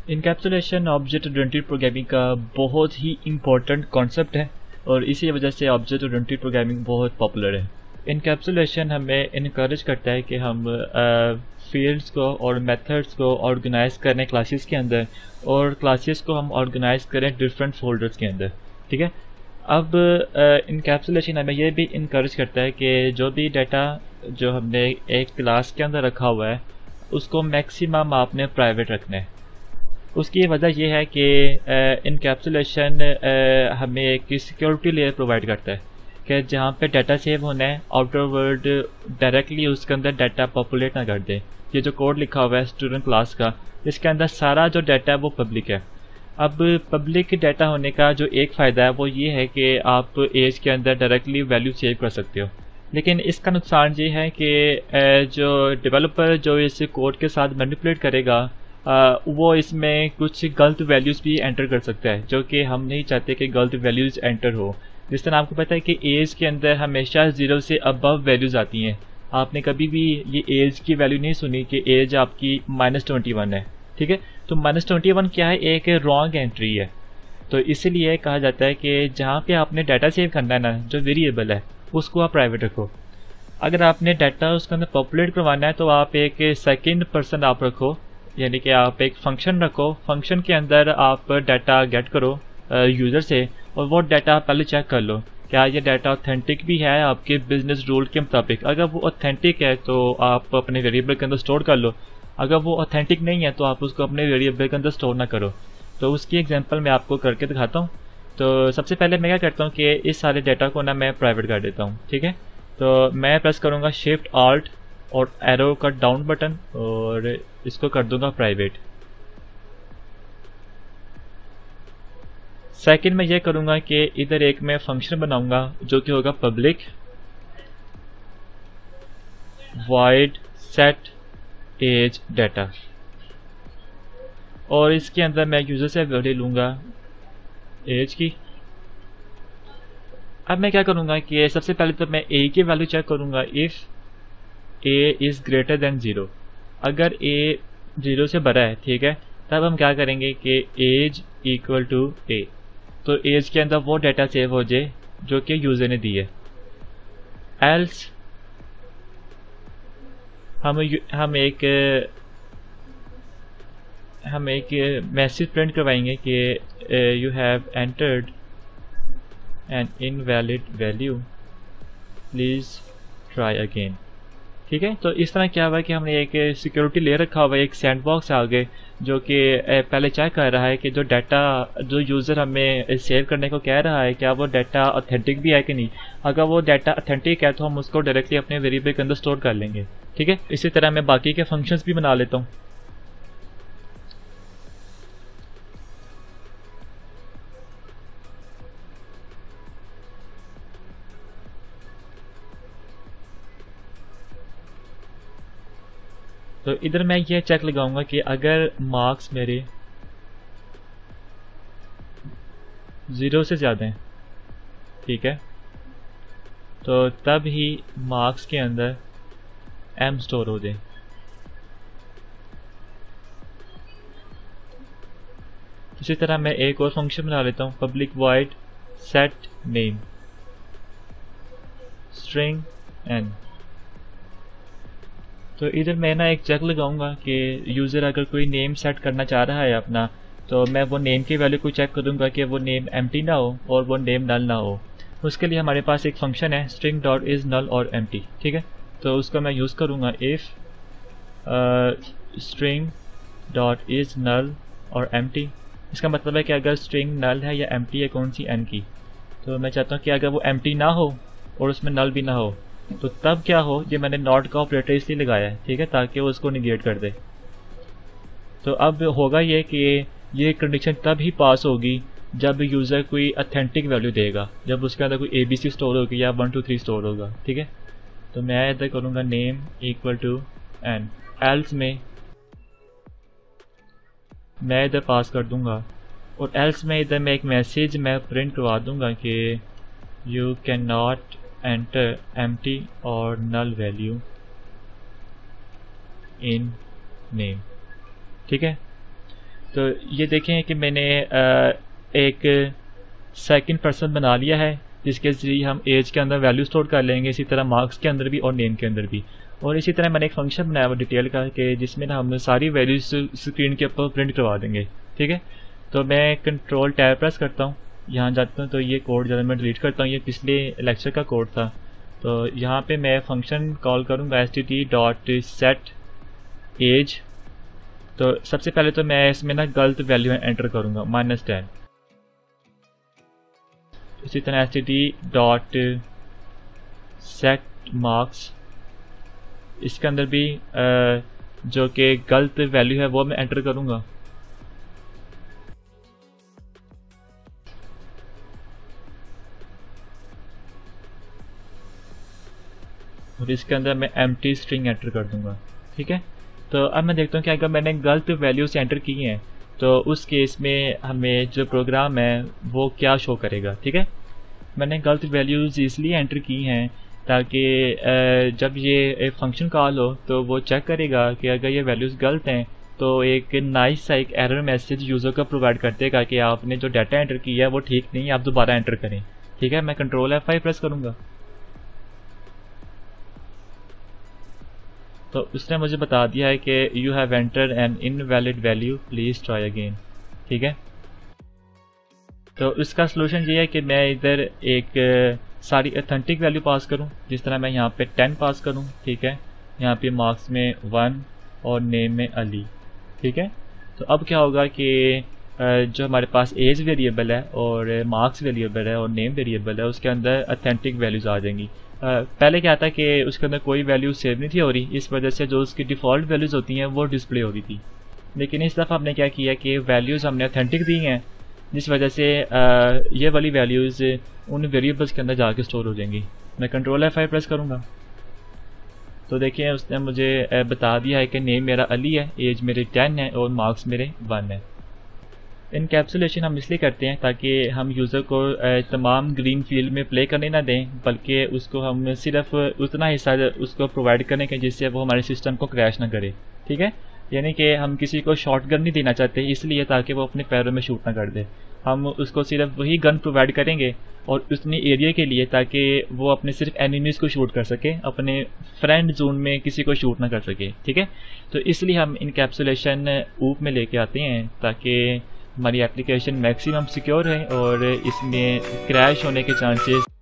Encapsulation object oriented programming का बहुत ही important concept है और इसी वजह से ऑब्जेक्ट ओरिएंटेड प्रोग्रामिंग बहुत पॉपुलर है। इनकैप्सुलेशन हमें इनकरेज करता है कि हम फील्ड्स को और मेथड्स को ऑर्गेनाइज करें क्लासेस के अंदर और क्लासेस को हम ऑर्गेनाइज करें डिफरेंट फोल्डर्स के अंदर। ठीक है, अब इनकैप्सुलेशन हमें यह भी इनकरेज करता है कि जो भी डाटा जो हमने एक क्लास के अंदर रखा हुआ है उसको मैक्सिमम आपने प्राइवेट रखना है। उसकी वजह यह है कि इनकैप्सुलेशन हमें एक सिक्योरिटी लेयर प्रोवाइड करता है कि जहाँ पे डाटा सेव होना है आउटर वर्ल्ड डायरेक्टली उसके अंदर डाटा पॉपुलेट ना कर दे। ये जो कोड लिखा हुआ है स्टूडेंट क्लास का, इसके अंदर सारा जो डाटा है वो पब्लिक है। अब पब्लिक डाटा होने का जो एक फ़ायदा है वो ये है कि आप एज के अंदर डायरेक्टली वैल्यू सेव कर सकते हो, लेकिन इसका नुकसान ये है कि जो डेवलपर जो इस कोड के साथ मैनिपुलेट करेगा वो इसमें कुछ गलत वैल्यूज़ भी एंटर कर सकता है, जो कि हम नहीं चाहते कि गलत वैल्यूज़ एंटर हो। जिस तरह आपको पता है कि एज के अंदर हमेशा 0 से अबव वैल्यूज़ आती हैं। आपने कभी भी ये एज की वैल्यू नहीं सुनी कि एज आपकी -21 है। ठीक है, तो -21 क्या है, एक रॉन्ग एंट्री है। तो इसीलिए कहा जाता है कि जहाँ पे आपने डाटा सेव करना है ना, जो वेरिएबल है उसको आप प्राइवेट रखो। अगर आपने डाटा उसके अंदर पॉपुलेट करवाना है तो आप एक सेकेंड पर्सन आप रखो, यानी कि आप एक फंक्शन रखो। फंक्शन के अंदर आप डाटा गेट करो यूज़र से और वो डाटा आप पहले चेक कर लो क्या ये डाटा ऑथेंटिक भी है आपके बिजनेस रूल के मुताबिक। अगर वो ऑथेंटिक है तो आप अपने वेरिएबल के अंदर स्टोर कर लो, अगर वो ऑथेंटिक नहीं है तो आप उसको अपने वेरिएबल के अंदर स्टोर ना करो। तो उसकी एग्जांपल मैं आपको करके दिखाता हूँ। तो सबसे पहले मैं क्या करता हूँ कि इस सारे डाटा को ना मैं प्राइवेट कर देता हूँ। ठीक है, तो मैं प्रेस करूँगा शिफ्ट ऑल्ट और एरो का डाउन बटन और इसको कर दूंगा प्राइवेट। सेकंड मैं ये करूँगा कि इधर एक मैं फंक्शन बनाऊंगा जो कि होगा public void set age data और इसके अंदर मैं यूज़र से वैल्यू लूँगा एज की। अब मैं क्या करूँगा कि सबसे पहले तो मैं ए की वैल्यू चेक करूँगा if a is greater than 0। अगर ए 0 से बड़ा है, ठीक है, तब हम क्या करेंगे कि एज इक्वल टू ए, तो एज के अंदर वो डाटा सेव हो जाए जो कि यूज़र ने दी है। एल्स हम एक मैसेज प्रिंट करवाएंगे कि you have entered an invalid value, please try again. ठीक है, तो इस तरह क्या हुआ कि हमने एक सिक्योरिटी ले रखा हुआ है, एक सैंडबॉक्स आ गए जो कि पहले चेक कर रहा है कि जो डाटा जो यूज़र हमें सेव करने को कह रहा है क्या वो डाटा ऑथेंटिक भी है कि नहीं। अगर वो डाटा ऑथेंटिक है तो हम उसको डायरेक्टली अपने वेरिएबल के अंदर स्टोर कर लेंगे। ठीक है, इसी तरह मैं बाकी के फंक्शंस भी बना लेता हूँ। तो इधर मैं ये चेक लगाऊंगा कि अगर मार्क्स मेरे 0 से ज़्यादा हैं, ठीक है, तो तब ही मार्क्स के अंदर m स्टोर हो जाए। इसी तरह मैं एक और फंक्शन बना लेता हूँ public void set name string n। तो इधर मैं ना एक चेक लगाऊंगा कि यूज़र अगर कोई नेम सेट करना चाह रहा है अपना, तो मैं वो नेम की वैल्यू को चेक करूंगा कि वो नेम एम्प्टी ना हो और वो नेम नल ना हो। उसके लिए हमारे पास एक फंक्शन है string डॉट इज़ नल और एम्प्टी। ठीक है, तो उसका मैं यूज़ करूंगा if string dot is null और एम्प्टी। इसका मतलब है कि अगर string नल है या एम्प्टी है कौन सी n की, तो मैं चाहता हूँ कि अगर वो एम्प्टी ना हो और उसमें नल भी ना हो तो तब क्या हो, ये मैंने नॉट का ऑपरेटर इसलिए लगाया है, ठीक है, ताकि वो उसको निगेट कर दे। तो अब होगा ये कि ये कंडीशन तब ही पास होगी जब यूज़र कोई ऑथेंटिक वैल्यू देगा, जब उसके अंदर कोई ABC स्टोर होगी या 1 2 3 स्टोर होगा। ठीक है, तो मैं इधर करूँगा name equal to n। Else में मैं इधर पास कर दूँगा और एल्स में इधर मैं एक मैसेज मैं प्रिंट करवा दूँगा कि you can not enter empty or null value in name। ठीक है, तो ये देखें कि मैंने एक सेकंड पर्सन बना लिया है, जिसके ज़रिए हम एज के अंदर वैल्यू स्टोर कर लेंगे, इसी तरह मार्क्स के अंदर भी और नेम के अंदर भी। और इसी तरह मैंने एक फंक्शन बनाया हुआ डिटेल का कि जिसमें ना हम सारी वैल्यूज स्क्रीन के ऊपर प्रिंट करवा देंगे। ठीक है, तो मैं कंट्रोल टैब प्रेस करता हूँ, यहाँ जाता हूँ तो ये कोड ज़्यादा मैं डिलीट करता हूँ, ये पिछले लेक्चर का कोड था। तो यहाँ पे मैं फंक्शन कॉल करूँगा st.setAge। तो सबसे पहले तो मैं इसमें ना गलत वैल्यू एंटर करूँगा -10। इसी तरह st.setMarks, इसके अंदर भी जो कि गलत वैल्यू है वो मैं एंटर करूँगा। और इसके अंदर मैं एम्प्टी स्ट्रिंग एंटर कर दूंगा। ठीक है, तो अब मैं देखता हूँ कि अगर मैंने गलत वैल्यूज एंटर की हैं तो उस केस में हमें जो प्रोग्राम है वो क्या शो करेगा। ठीक है, मैंने गलत वैल्यूज़ इसलिए एंटर की हैं ताकि जब ये फंक्शन कॉल हो तो वो चेक करेगा कि अगर ये वैल्यूज़ गलत हैं तो एक नाइस सा एक एरर मैसेज यूज़र को प्रोवाइड कर देगा कि आपने जो डाटा एंटर किया है वो ठीक नहीं है, आप दोबारा एंटर करें। ठीक है, मैं कंट्रोल F5 प्रेस करूँगा तो उसने मुझे बता दिया है कि you have enter an invalid value, please try again. ठीक है, तो इसका सलूशन ये है कि मैं इधर एक सारी ऑथेंटिक वैल्यू पास करूं, जिस तरह मैं यहाँ पे 10 पास करूं। ठीक है, यहाँ पे मार्क्स में 1 और नेम में अली। ठीक है, तो अब क्या होगा कि जो हमारे पास एज वेरिएबल है और मार्क्स वेरिएबल है और नेम वेरिएबल है उसके अंदर ऑथेंटिक वैल्यूज़ आ जाएंगी। पहले क्या था कि उसके अंदर कोई वैल्यू सेव नहीं थी हो रही, इस वजह से जो उसकी डिफ़ॉल्ट वैल्यूज़ होती हैं वो डिस्प्ले हो रही थी। लेकिन इस दफ़ा हमने क्या किया कि वैल्यूज़ हमने ऑथेंटिक दी हैं, जिस वजह से ये वाली वैल्यूज़ उन वेरिएबल्स के अंदर जाके स्टोर हो जाएंगी। मैं कंट्रोल F5 प्रेस करूँगा तो देखिए उसने मुझे बता दिया है कि नेम मेरा अली है, एज मेरे 10 है और मार्क्स मेरे 1 है। इनकैप्सुलेशन हम इसलिए करते हैं ताकि हम यूज़र को तमाम ग्रीन फील्ड में प्ले करने ना दें, बल्कि उसको हम सिर्फ उतना हिस्सा उसको प्रोवाइड करें कि जिससे वो हमारे सिस्टम को क्रैश ना करे। ठीक है, यानी कि हम किसी को शॉर्ट गन नहीं देना चाहते इसलिए ताकि वो अपने पैरों में शूट ना कर दे। हम उसको सिर्फ वही गन प्रोवाइड करेंगे और उतनी एरिया के लिए ताकि वो अपने सिर्फ एनिमीज़ को शूट कर सके, अपने फ्रेंड जोन में किसी को शूट ना कर सके। ठीक है, तो इसलिए हम इनकैप्सुलेशन ऊप में लेके आते हैं ताकि हमारी एप्लीकेशन मैक्सिमम सिक्योर है और इसमें क्रैश होने के चांसेस